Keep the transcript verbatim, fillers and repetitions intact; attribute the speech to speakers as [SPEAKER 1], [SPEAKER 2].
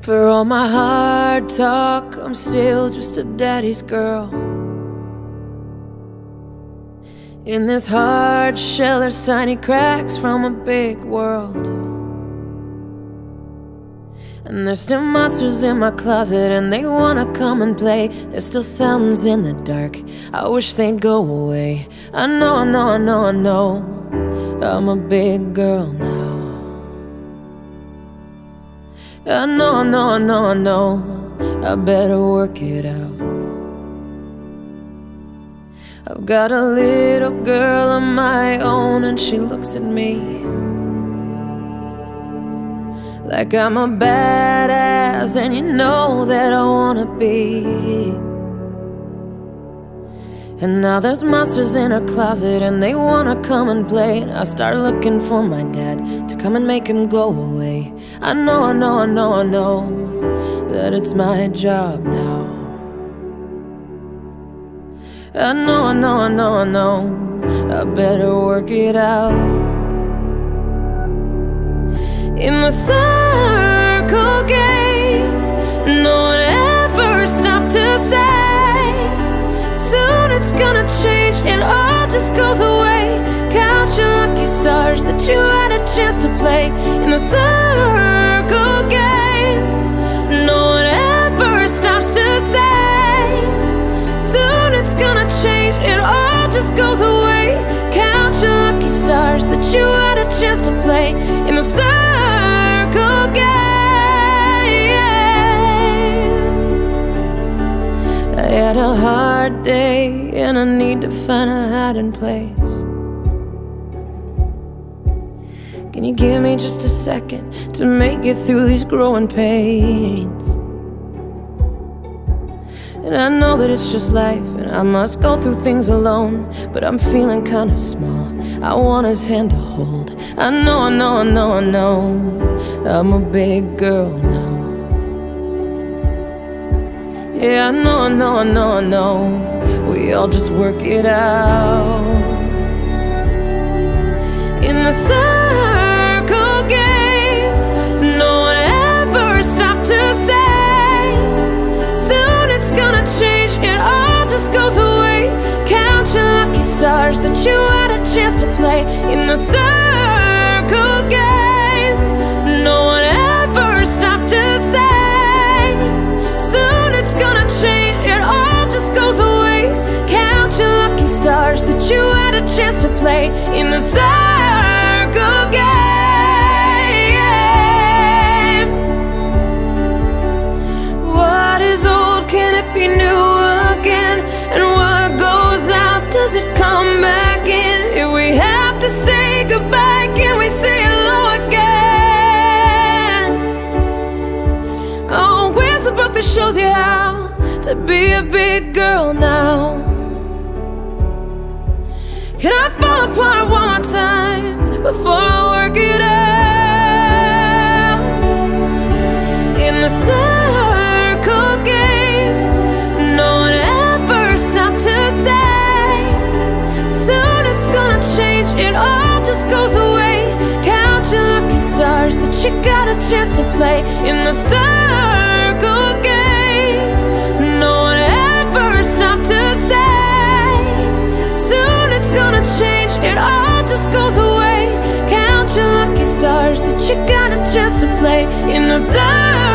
[SPEAKER 1] For all my hard talk, I'm still just a daddy's girl. In this hard shell, there's tiny cracks from a big world. And there's still monsters in my closet, and they wanna come and play. There's still sounds in the dark, I wish they'd go away. I know, I know, I know, I know, I'm a big girl now. I know, I know, I know, I know, I better work it out. I've got a little girl of my own, and she looks at me like I'm a badass, and you know that I wanna be. And now there's monsters in her closet, and they wanna come and play. And I start looking for my dad to come and make him go away. I know, I know, I know, I know that it's my job now. I know, I know, I know, I know, I better work it out. In the circle game, no one ever stopped to say, soon it's gonna change, it all just goes away. Count your lucky stars that you had a chance to play. In the circle game, no one ever stops to say, soon it's gonna change, it all just goes away. Count your lucky stars that you had a chance to play. In the circle I had a hard day, and I need to find a hiding place. Can you give me just a second to make it through these growing pains? And I know that it's just life, and I must go through things alone, but I'm feeling kinda small, I want his hand to hold. I know, I know, I know, I know, I'm a big girl now. Yeah, I know, I know, I know, I know, we all just work it out. In the circle game, no one ever stopped to say, soon it's gonna change, it all just goes away. Count your lucky stars that you had a chance to play. In the circle game, no one ever stopped to say, soon it's gonna change, it all just goes away. Count your lucky stars that you had a chance to play. In the circle game, what is old, can it be new again? And what goes out, does it come back in? If we have to say goodbye, can we say hello again? Oh, where's the book that shows you how to be a big girl now? Can I fall apart one more time before I work it out? In the circle game, no one ever stopped to say, soon it's gonna change, it all just goes away. Count your lucky stars that you got a chance to play. In the circle game, no one ever stopped to say, soon it's gonna change, it all just goes away. Count your lucky stars that you got a chance to play. In the circle